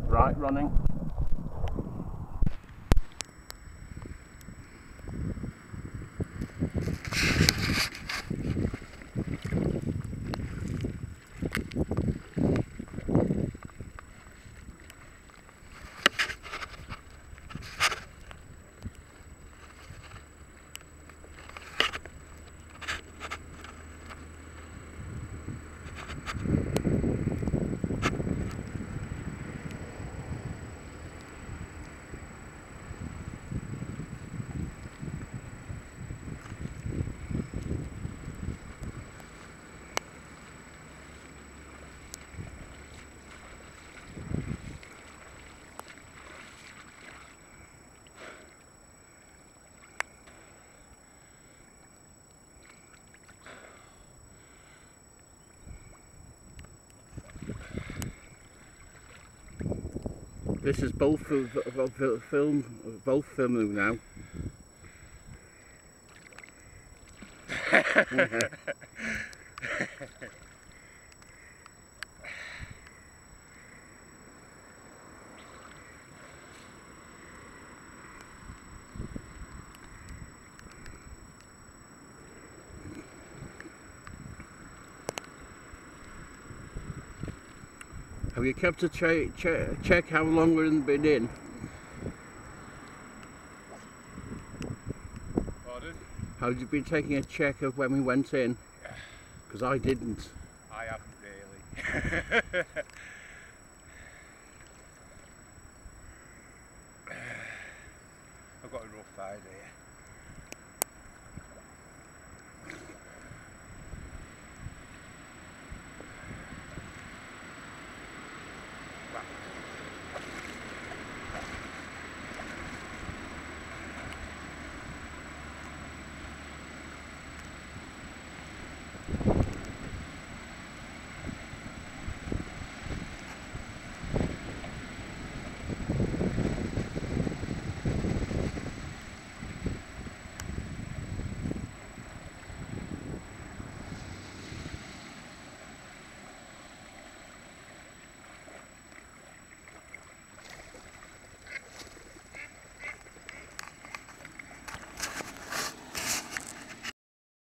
Right, running. This is both filming now. Have you kept a check how long we've been in? Pardon? Have you been taking a check of when we went in? Because I didn't. I haven't really. I've got a rough idea.